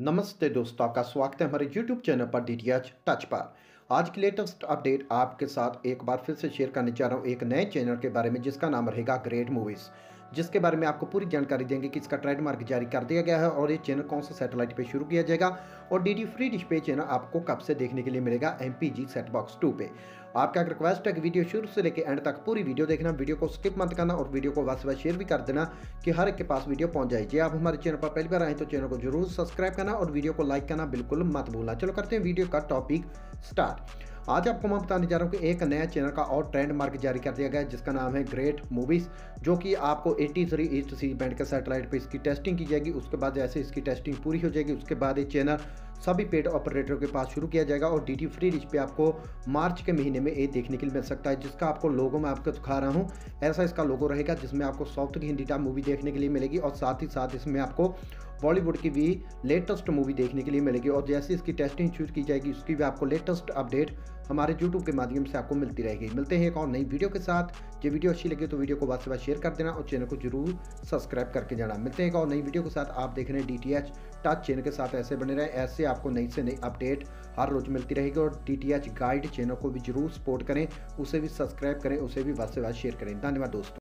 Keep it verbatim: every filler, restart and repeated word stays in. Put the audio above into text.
नमस्ते दोस्तों, आपका स्वागत है हमारे यूट्यूब चैनल पर डी टी एच टच पर। आज की लेटेस्ट अपडेट आपके साथ एक बार फिर से शेयर करने जा रहा हूँ एक नए चैनल के बारे में जिसका नाम रहेगा ग्रेट मूवीज़, जिसके बारे में आपको पूरी जानकारी देंगे कि इसका ट्रेडमार्क जारी कर दिया गया है और ये चैनल कौन सा सैटेलाइट पे शुरू किया जाएगा और डी डी फ्री डिश पे चैनल आपको कब से देखने के लिए मिलेगा M P G set box टू पे। आपका रिक्वेस्ट है कि वीडियो शुरू से लेकर एंड तक पूरी वीडियो देखना, वीडियो को स्किप मत करना और वीडियो को वैसे शेयर भी कर देना कि हर एक के पास वीडियो पहुंच जाए। जी आप हमारे चैनल पर पहली बार आए तो चैनल को जरूर सब्सक्राइब करना और वीडियो को लाइक करना बिल्कुल मत भूलना। चलो करते हैं वीडियो का टॉपिक स्टार्ट। आज आपको मैं बताने जा रहा हूँ कि एक नया चैनल का और ट्रेंड मार्क जारी कर दिया गया है जिसका नाम है ग्रेट मूवीज़, जो कि आपको तिरासी ईस्ट सी बैंड के सैटेलाइट पे इसकी टेस्टिंग की जाएगी। उसके बाद जैसे इसकी टेस्टिंग पूरी हो जाएगी उसके बाद ये चैनल सभी पेड ऑपरेटरों के पास शुरू किया जाएगा और डी टी फ्री डिश पे आपको मार्च के महीने में ये देखने के लिए मिल सकता है, जिसका आपको लोगो मैं आपको दिखा रहा हूँ। ऐसा इसका लोगो रहेगा जिसमें आपको साउथ की हिंदी टैब मूवी देखने के लिए मिलेगी और साथ ही साथ इसमें आपको बॉलीवुड की भी लेटेस्ट मूवी देखने के लिए मिलेगी और जैसे इसकी टेस्टिंग शुरू की जाएगी उसकी भी आपको लेटेस्ट अपडेट हमारे यूट्यूब के माध्यम से आपको मिलती रहेगी। मिलते हैं एक और नई वीडियो के साथ। जो वीडियो अच्छी लगी तो वीडियो को बाद से बाद शेयर कर देना और चैनल को जरूर सब्सक्राइब करके जाना। मिलते हैं एक और नई वीडियो के साथ। आप देख रहे हैं D T H touch channel के साथ, ऐसे बने रहे, ऐसे आपको नई से नई अपडेट हर रोज मिलती रहेगी और D T H guide channel को भी जरूर सपोर्ट करें, उसे भी सब्सक्राइब करें, उसे भी बाद से बाद शेयर करें। धन्यवाद दोस्तों।